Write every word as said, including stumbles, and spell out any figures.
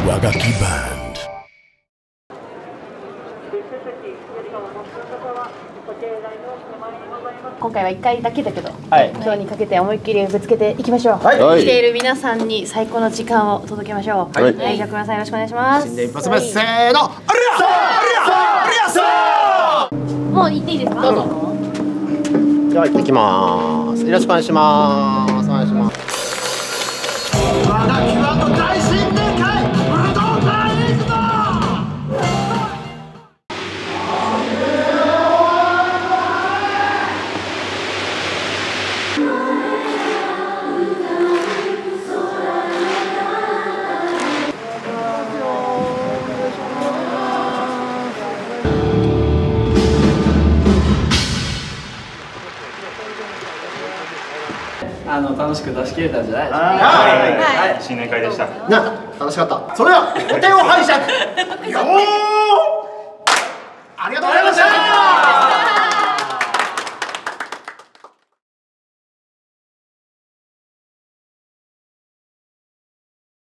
和楽器バンド。 今回はいっかいだけだけど、 はい、 今日にかけて思いっきりぶつけていきましょう。 はい、 来ている皆さんに最高の時間を届けましょう。はい、はい、じゃあ熊さんよろしくお願いします。 新年一発目、せーの、ありがとうありがとう。 もう行っていいですか？どうぞ。 じゃあ行ってきます。よろしくお願いします。お願いします。 和楽器バンド大新年会武道館へ行くぞ。 あの楽しく出し切れたんじゃないですか。 はい、新年会でした。 な、楽しかった。それではお手を拝借。よー。ありがとうございました。